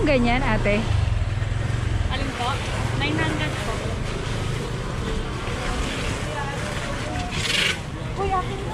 yung ganyan, ate? Alin po? 900 po. Kuya, akin na.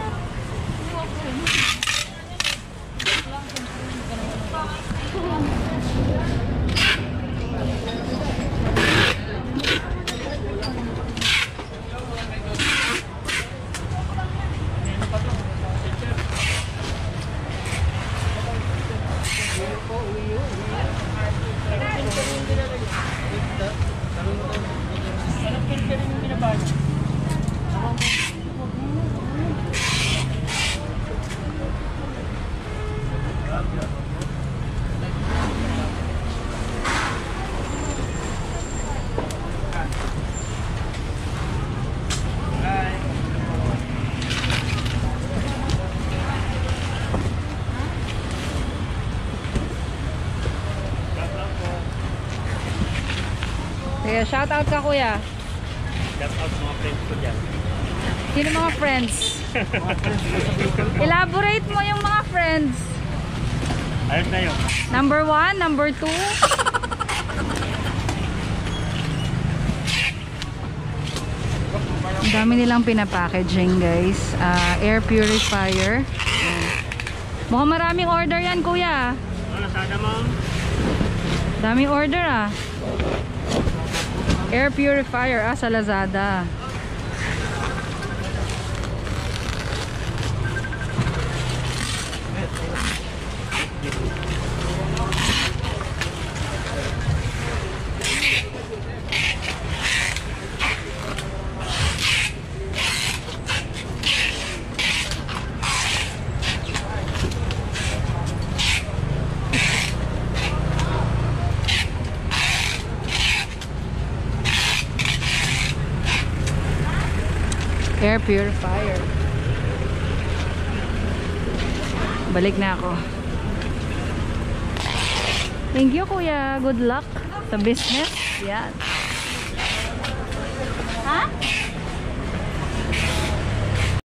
Kaya shout out ka, kuya. Shout out mga friends ko dyan. Sino mga friends? Elaborate mo yung mga friends. Ayun na yun. Number 1, number 2. Ang dami nilang pinapackaging, guys. Air purifier. Mukhang maraming order yan, kuya. Ano sana ma'am? Daming order, ah. Air purifier, sa Lazada. Air purifier. Balik na ako. Thank you, kuya. Good luck sa business. Yan. Ha?